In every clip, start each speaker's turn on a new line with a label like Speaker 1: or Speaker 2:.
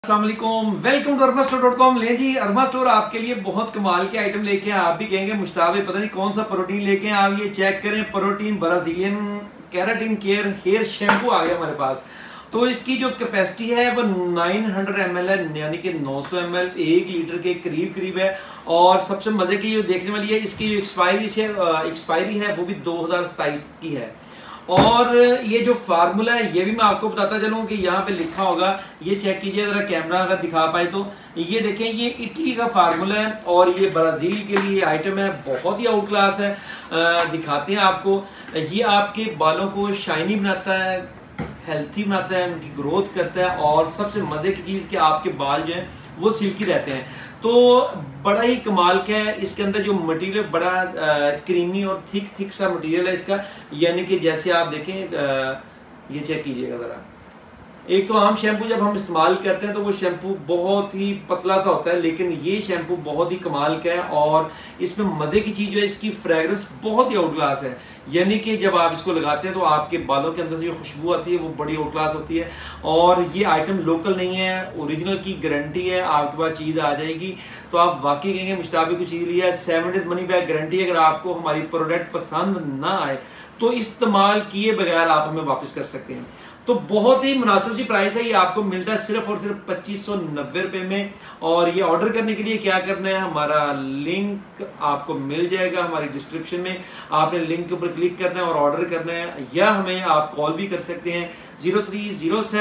Speaker 1: अस्सलाम वालेकुम, welcome to अरबा ले जी। अरबा स्टोर आपके लिए बहुत कमाल के आइटम लेके आप भी कहेंगे मुश्ताब पता नहीं कौन सा प्रोटीन लेके आप ये चेक करें। Protein Brazilian keratin care hair shampoo आ गया हमारे पास। तो इसकी जो कैपेसिटी है वो 900 ml है, यानी कि 900 ml 1 लीटर के करीब है। और सबसे मजे की जो देखने वाली है, इसकी जो एक्सपायरी है वो भी 2027 की है। और ये जो फार्मूला है ये भी मैं आपको बताता चलूं कि यहाँ पे लिखा होगा, ये चेक कीजिए जरा, कैमरा अगर दिखा पाए तो। ये देखें, ये इटली का फार्मूला है और ये ब्राजील के लिए आइटम है, बहुत ही आउट क्लास है। दिखाते हैं आपको। ये आपके बालों को शाइनी बनाता है, हेल्थी बनाता है, उनकी ग्रोथ करता है और सबसे मजे की चीज कि आपके बाल जो हैं वो सिल्की रहते हैं। तो बड़ा ही कमाल का है। इसके अंदर जो मटेरियल बड़ा क्रीमी और थिक सा मटेरियल है इसका, यानी कि जैसे आप देखें, ये चेक कीजिएगा जरा। एक तो आम शैम्पू जब हम इस्तेमाल करते हैं तो वो शैम्पू बहुत ही पतला सा होता है, लेकिन ये शैम्पू बहुत ही कमाल का है। और इसमें मजे की चीज जो है, इसकी फ्रेग्रेंस बहुत ही आउट क्लास है। यानी कि जब आप इसको लगाते हैं तो आपके बालों के अंदर से जो खुशबू आती है वो बड़ी आउट क्लास होती है। और ये आइटम लोकल नहीं है, ओरिजिनल की गारंटी है, आपके पास चीज आ जाएगी तो आप वाकई कहेंगे मुश्ताबी को चीज लिया है। 7 डेज मनी बैक गारंटी। अगर आपको हमारी प्रोडक्ट पसंद ना आए तो इस्तेमाल किए बगैर आप हमें वापस कर सकते हैं। तो बहुत ही मुनासिब सी प्राइस है। ये आपको मिलता है सिर्फ और सिर्फ 2590 रुपए में। और ये ऑर्डर करने के लिए क्या करना है, हमारा लिंक आपको मिल जाएगा हमारी डिस्क्रिप्शन में। आपने लिंक के ऊपर क्लिक करना है और ऑर्डर करना है, या हमें आप कॉल भी कर सकते हैं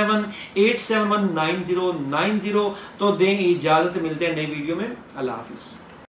Speaker 1: 030787199090। तो दें इजाजत, मिलते हैं नई वीडियो में। अल्लाह हाफिज।